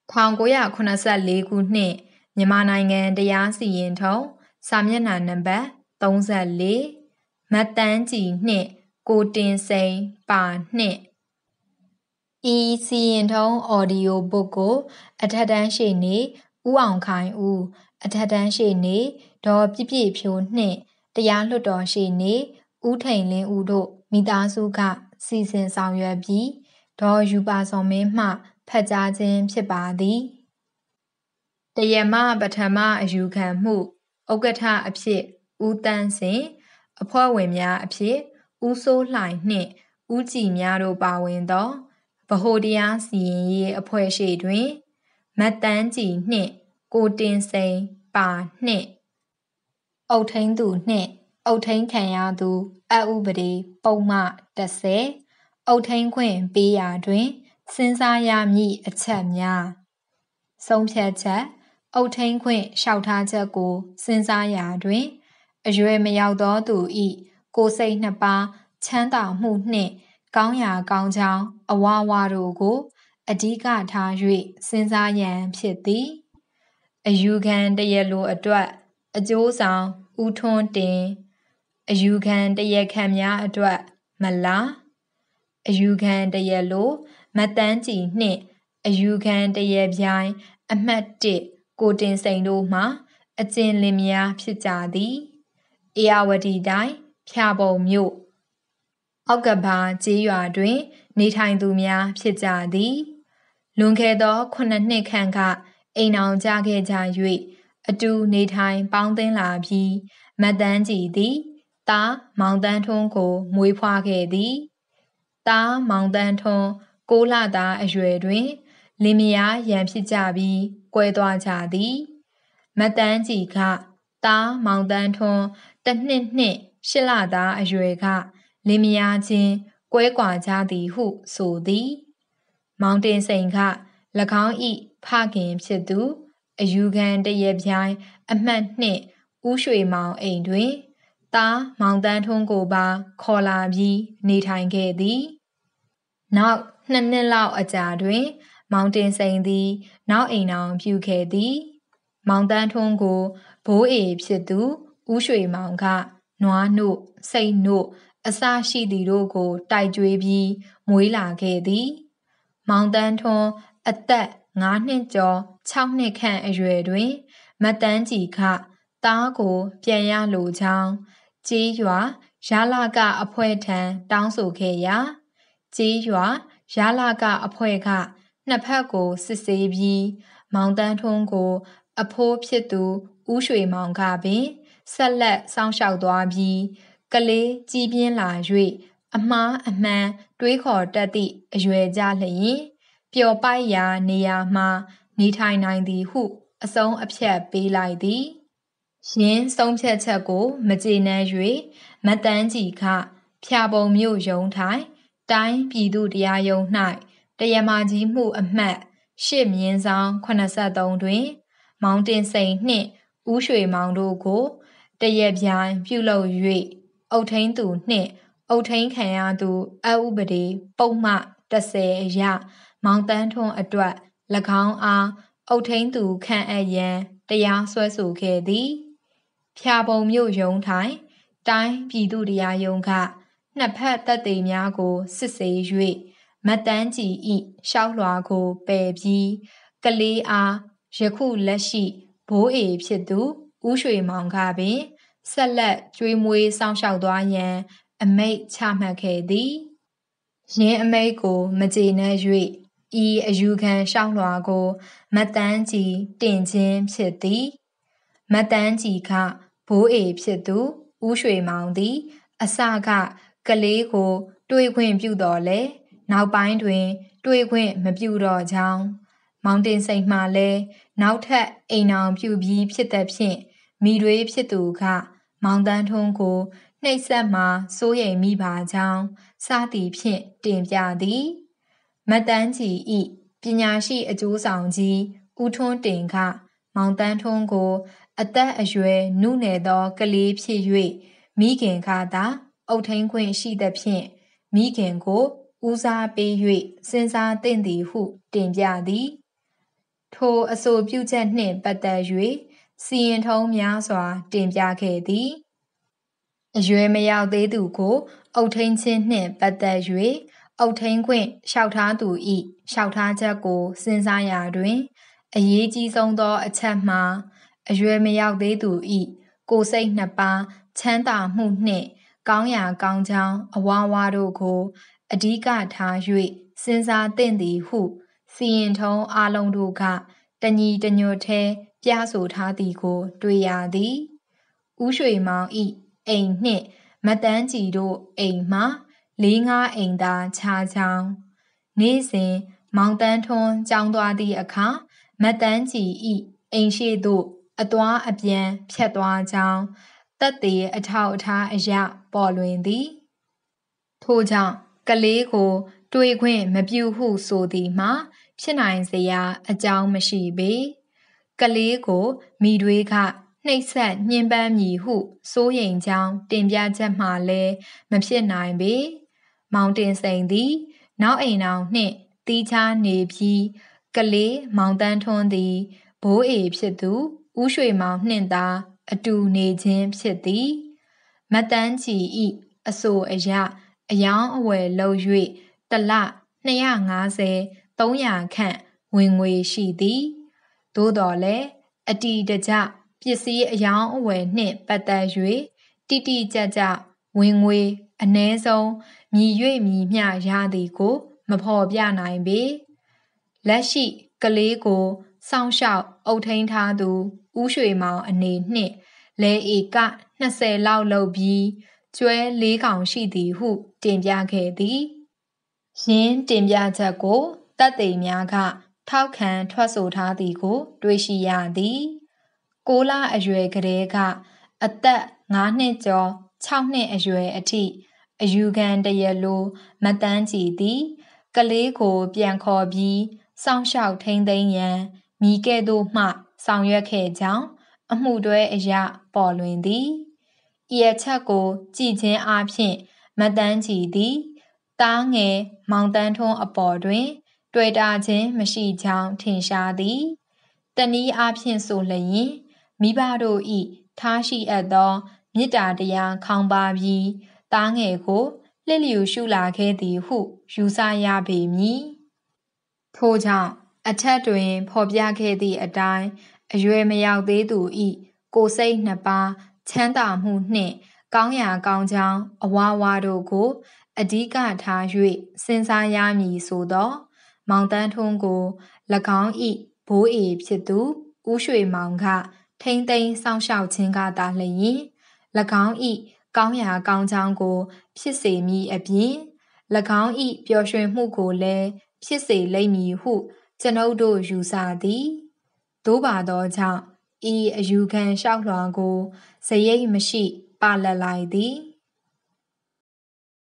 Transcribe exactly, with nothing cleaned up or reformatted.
ထောင်ကိုရခုနှစ်ဆက်လေးခုနှစ်မြန်မာနိုင်ငံတရားစီရင်ထုံးစာမျက်နှာနံပါတ်သုံးလေးမတ်တန်းကြည်နှစ်ကိုတင်စိန်ပါနှစ်ဤစီရင်ထုံးအော်ဒီယိုဘုတ်ကိုအထက်တန်းရှေ့နေဦးအောင်ခိုင်ဦးအထက်တန်းရှေ့နေဒေါ်ပြည့်ပြည့်ဖြိုးနှင့်တရားလွှတ်တော်ရှေ့နေဦးထိန်လင်းဦးတို့မိသားစုကစီစဉ်ဆောင်ရွက်ပြီးဒေါ်ယူပါစောမင်းမှဖတ်ကြားခြင်းဖြစ်ပါသည်တရမပထမအယူခံမှုဥက္ကဋ္ဌအဖြစ်ဦးတန်းစင်အဖွဲ့ဝင်များအဖြစ်ဦးစိုးလှိုင်နှင့်ဦးကြည်များတို့ပါဝင်သောဗဟိုတရားစီရင်ရေးအဖွဲ့ရှိတွင်မတ်တန်းကြည်နှင့်ကိုတင်စိန်ပါနှင့်အုတ်ထိန်သူနှင့်အုတ်ထိန်ခံရသူအဥပဒေပုံမှတစ်ဆယ်အုတ်ထိန်ခွင့်ပေးရာတွင်စဉ်းစားရမည့်အချက်များဆုံးဖြတ်ချက်အုတ်ထိန်ခွင့်လျှောက်ထားချက်ကိုစဉ်းစားရာတွင်အရွယ်မရောက်သောသူ၏ကိုယ်စိတ်နှစ်ပါးချမ်းသာမှုနှင့်ကောင်းရာကောင်းကြောင်းအဝဝတို့ကိုအဓိကထား၍စဉ်းစားရန်ဖြစ်သည်အယူခံတရားလိုအတွက်အကျိုးဆောင်ဦးထွန်းတင်အယူခံတရားခံများအတွက်မလားအယူခံတရားလိုမတ်တန်းကြည်နှင့်အယူခံတရားပြိုင်အမှတ်တစ်ကိုတင်စိန်တို့မှအကျဉ်းလင်းများဖြစ်ကြသည်ဧရာဝတီတိုင်းဖျာပုံမြို့အောက်ကဘာကျေးရွာတွင်နေထိုင်သူများဖြစ်ကြသည်လွန်ခဲ့သောခုနှစ်နှစ်ခန့်ကအိမ်အောင်ကြခဲ့ကြ၍အတူနေထိုင်ပေါင်းသင်းလာပြီးမတ်တန်းကြည်သည်သားမောင်တန်းထွန်းကိုမွေးဖွားခဲ့သည်သားမောင်တန်းထွန်းကိုးလသားအရွယ်တွင်လင်မယားရန်ဖြစ်ကြပြီးကွဲသွားကြသည်မတ်တန်းကြည်ကသားမောင်တန်းထွန်းတစ်နှစ်နှင့်ရှစ်လသားအရွယ်ကလင်မယားချင်းကွဲကွာကြသည်ဟုဆိုသည်မောင်တင်စိန်က၎င်း၏ဖခင်ဖြစ်သူအယူခံတရားပြိုင်အမှတ်နှစ်ဦးရွှေမောင်အိမ်တွင်သားမောင်တန်းထွန်းကိုပါခေါ်လာပြီးနေထိုင်ခဲ့သည်နောက်နှစ်နှစ်လောက်အကြာတွင်မောင်တင်စိန်သည်နောက်အိမ်အောင်ပြုခဲ့သည်မောင်တန်းထွန်းကိုဘိုးအေဖြစ်သူဦးရွှေမောင်ကနွားနို့စိတ်နို့အစရှိသည်တို့ကိုတိုက်ကြွေးပြီးမွေးလာခဲ့သည်မောင်တန်းထွန်းအသက်ငါးနှစ်ကျော်ခြောက်နှစ်ခန့်အရွယ်တွင်မတ်တန်းကြည်ကသားကိုပြန်ရလိုကြောင်းကြေးရွာရလကအဖွဲ့ထံတောင်းဆိုခဲ့ရာကြေးရွာရလကအဖွဲ့ကနှစ်ဖက်ကိုစစ်ဆေးပြီးမောင်တန်းထွန်းကိုအဖိုးဖြစ်သူဦးရွှေမောင်ကပင်ဆက်လက်စောင့်ရှောက်သွားပြီးကလေးကြီးပြင်းလာ၍အမှားအမှန်တွေးခေါ်တတ်သည့်အရွယ်ကြလျင်ပျော်ပိုက်ရာနေရာမှာနေထိုင်နိုင်သည်ဟုအဆုံးအဖြတ်ပေးလိုက်သည်ယင်းဆုံးဖြတ်ချက်ကိုမကျေနပ်၍မတ်တန်းကြည်ကဖျာပုံမြို့ရုံးထိုင်တိုင်းပြည်သူတရားရုံး၌တရားမကြီးမှုအမှတ်ရှစ်မြင်းဆောင်ခုနှစ်သုံးတွင်မောင်တင်စိန်နှင့်ဦးရွှေမောင်တို့ကိုတရားပြိုင်ပြုလုပ်၍အုတ်ထိန်သူနှင့်အုတ်ထိန်ခံရသူအဥပဒေပုံမှတစ်ဆယ်အရမောင်တန်းထွန်းအတွက်၎င်းအားအုတ်ထိန်သူခန့်အပ်ရန်တရားစွဲဆိုခဲ့သည်ဖျာပုံမြို့ရုံးထိုင်တိုင်းပြည်သူတရားရုံးကနှစ်ဖက်သက်သေများကိုစစ်ဆေး၍မတ်တန်းကြည်၏ရှောက်လွှာကိုပယ်ပြီးကလေးအားယခုလက်ရှိဘိုးအေဖြစ်သူဦးရွှေမောင်ကပင်ဆက်လက်ကျွေးမွေးစောင့်ရှောက်သွားရန်အမိန့်ချမှတ်ခဲ့သည်ယင်းအမိန့်ကိုမကျေနပ်၍ဤအယူခံရှောက်လွှာကိုမတ်တန်းကြည်တင်ခြင်းဖြစ်သည်မတ်တန်းကြည်ကဘိုးအေဖြစ်သူဦးရွှေမောင်သည်အစကကလေးကိုတွေ့ခွင့်ပြုတော်လဲနောက်ပိုင်းတွင်တွေ့ခွင့်မပြုတော့ကြောင်းမောင်တင်စိန်မှလည်းနောက်ထပ်အိမ်အောင်ပြုပြီးဖြစ်သည်ဖြင့်မိတွေဖြစ်သူကမောင်တန်းထွန်းကိုနှိပ်စက်မှစိုးရိမ်မိပါကြောင်းစသည်ဖြင့်တင်ပြသည်မတ်တန်းကြည်၏ပညာရှိအကျိုးဆောင်ကြီးဦးထွန်းတင်ကမောင်တန်းထွန်းကိုအသက်အရွယ်နုနယ်သောကလေးဖြစ်၍မိခင်ကသာအုတ်ထိန်ခွင့်ရှိသဖြင့်မိခင်ကိုဦးစားပေး၍စဉ်းစားသင့်သည်ဟုတင်ပြသည်ထိုအဆိုပြုချက်နှင့်ပတ်သက်၍စီရင်ထုံးများစွာတင်ပြခဲ့သည်အရွယ်မရောက်သေးသူကိုအုပ်ထိန်းခြင်းနှင့်ပတ်သက်၍အုပ်ထိန်းခွင့်လျှောက်ထားသူ၏လျှောက်ထားချက်ကိုစဉ်းစားရာတွင်အရေးကြီးဆုံးသောအချက်မှာအရွယ်မရောက်သေးသူ၏ကိုယ်စိတ်နှစ်ပါးချမ်းသာမှုနှင့်ကောင်းရာကောင်းကြောင်းအဝါဝါတို့ကိုအဓိကထား၍စဉ်းစားသင့်သည်ဟုစီရင်ထုံးအားလုံးတို့ကတညီတညွတ်ထဲပြဆိုထားသည်ကိုတွေ့ရသည်ဦးရွှေမောင်၏အိမ်နှင့်မတန်းကြည်တို့အိမ်မှာလေးငါးအိမ်သာခြားကြောင်းနေ့စဉ်မောင်တန်းထွန်းကြောင်းသွားသည့်အခါမတန်းကြည်၏အိမ်ရှိသို့အသွားအပြန်ဖြတ်သွားကြောင်းသက်သေအထောက်အထားအရပေါ်လွင်သည်ထို့ကြောင့်ကလေးကိုတွေ့ခွင့်မပြုဟုဆိုသည်မှာဖြစ်နိုင်စရာအကြောင်းမရှိပေကလေးကိုမိတွေကနှိပ်စက်ညှဉ်းပန်းမည်ဟုစိုးရိမ်ကြောင်းတင်ပြချက်မှလည်းမဖြစ်နိုင်ပေမောင်တင်စိန်သည်နောက်အိမ်တော်နှင့်တီးခြားနေပြီးကလေးမောင်တန်းထွန်းသည်ဘိုးအေဖြစ်သူဦးရွှေမောင်နှင့်သာအတူနေခြင်းဖြစ်သည်မတန်းကြည်၏အဆိုအရအယောင်းအဝယ်လုပ်၍တလနှစ်ရာငါးဆယ်သုံးရာခန့်ဝင်ငွေရှိသည်သို့တော်လည်းအတီတကျပစ္စည်းအယောင်းအဝယ်နှင့်ပတ်သက်၍တိတိကျကျဝင်ငွေအနည်းဆုံးမြည်၍မြည်မျှရသည်ကိုမဖော်ပြနိုင်ပေလက်ရှိကလေးကိုစောင့်ရှောက်အုပ်ထိန်းထားသူဦးရွှေမောင်အနေနှင့်လဲဧကနှစ်ဆယ်လောက်လုပ်ပြီးကျွဲလေးကောင်ရှိသည်ဟုတင်ပြခဲ့သည်ယင်းတင်ပြချက်ကိုတပ်သိများကထောက်ခံထွက်ဆိုထားသည်ကိုတွေ့ရှိရသည်ကိုးလအရွယ်ကလေးကအသက်ငါးနှစ်ကျော်ခြောက်နှစ်အရွယ်အထိအယူခံတရလိုမတန်းကြည်သည်ကလေးကိုပြန်ခေါ်ပြီးစောင့်ရှောက်ထိန်းသိမ်းရန်မိကဲ့သို့မှဆောင်ရွက်ခဲ့ကြောင်းအမှုတွဲအရပေါ်လွင်သည်ဤအချက်ကိုကြည်ခြင်းအပြင်မတန်းကြည်သည်တားငယ်မောင်တန်းထွန်းအပေါ်တွင်တွေ့တာခြင်းမရှိကြောင်းထင်ရှားသည်တနည်းအားဖြင့်ဆိုလျင်မိဘတို့၏ထားရှိအပ်သောမေတ္တာတရားခေါင်းပါပြီးတားငယ်ကိုလှစ်လျူရှုလာခဲ့သည်ဟုယူဆရပေမည်ထို့ကြောင့်အထက်တွင်ဖော်ပြခဲ့သည့်အတိုင်းအရွယ်မရောက်သေးသူ၏ကိုယ်စိတ်နှစ်ပါးချမ်းသာမှုနှင့်ကောင်းရာကောင်းကြောင်းအဝါဝါတို့ကိုအဓိကထား၍စဉ်းစားရမည်ဆိုသောမောင်တန်းထွန်းကို၎င်း၏ဘိုးအေဖြစ်သူဦးရွှေမောင်ကထိမ့်သိမ်းစောင့်ရှောက်ခြင်းကသာလျှင်၎င်း၏ကောင်းရာကောင်းကြောင်းကိုဖြစ်စေမည်အပြင်၎င်း၏ပျော်ရွှင်မှုကိုလည်းဖြစ်စေလိမ့်မည်ဟုကျွန်ုပ်တို့ယူဆသည်သို့ပါသောကြောင့်ဤအယူခံလျှောက်လွှာကိုဇရိတ်မရှိပလတ်လိုက်သည်